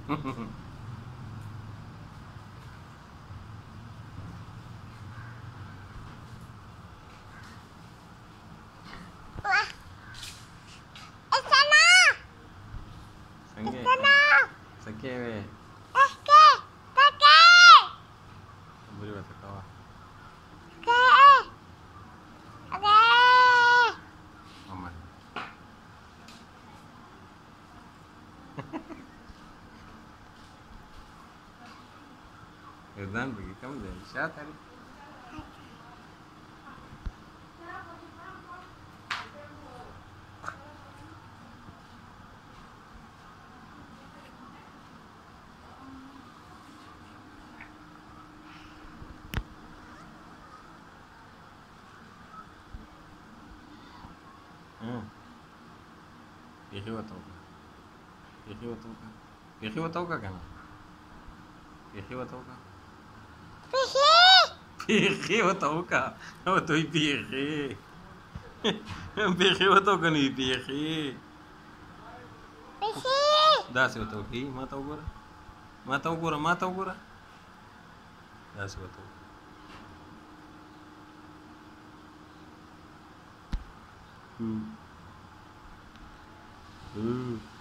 Sangge. Sangge we. Beri bahasa kawa. Aman. Erdan pergi kamu jadi siapa tadi? يخي وتوكا يخي وتوكا يخي وتوكا كنا يخي وتوكا يخي وتوكا هو توي بيخي بيخي وتوكا ني بيخي داسي وتوكي ما توغورا ما توغورا ما توغورا داسي وتوكا